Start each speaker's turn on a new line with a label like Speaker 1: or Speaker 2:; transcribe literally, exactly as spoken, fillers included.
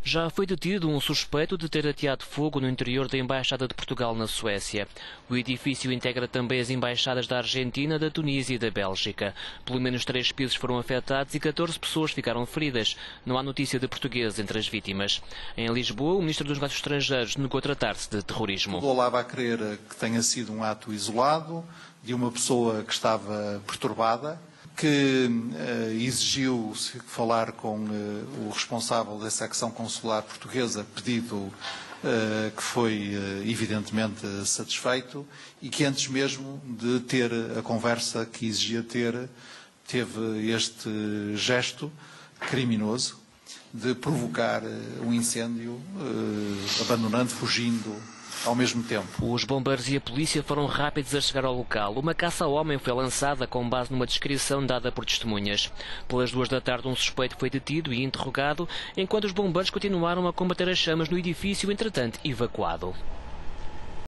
Speaker 1: Já foi detido um suspeito de ter ateado fogo no interior da Embaixada de Portugal na Suécia. O edifício integra também as embaixadas da Argentina, da Tunísia e da Bélgica. Pelo menos três pisos foram afetados e catorze pessoas ficaram feridas. Não há notícia de portugueses entre as vítimas. Em Lisboa, o Ministro dos Negócios Estrangeiros negou tratar-se de terrorismo.
Speaker 2: Tudo leva a crer que tenha sido um ato isolado, de uma pessoa que estava perturbada, que uh, exigiu falar com uh, o responsável da secção consular portuguesa, pedido uh, que foi uh, evidentemente satisfeito e que antes mesmo de ter a conversa que exigia ter, teve este gesto criminoso de provocar uh, um incêndio, uh, abandonando, fugindo ao mesmo tempo.
Speaker 1: Os bombeiros e a polícia foram rápidos a chegar ao local. Uma caça ao homem foi lançada com base numa descrição dada por testemunhas. Pelas duas da tarde, um suspeito foi detido e interrogado, enquanto os bombeiros continuaram a combater as chamas no edifício, entretanto evacuado.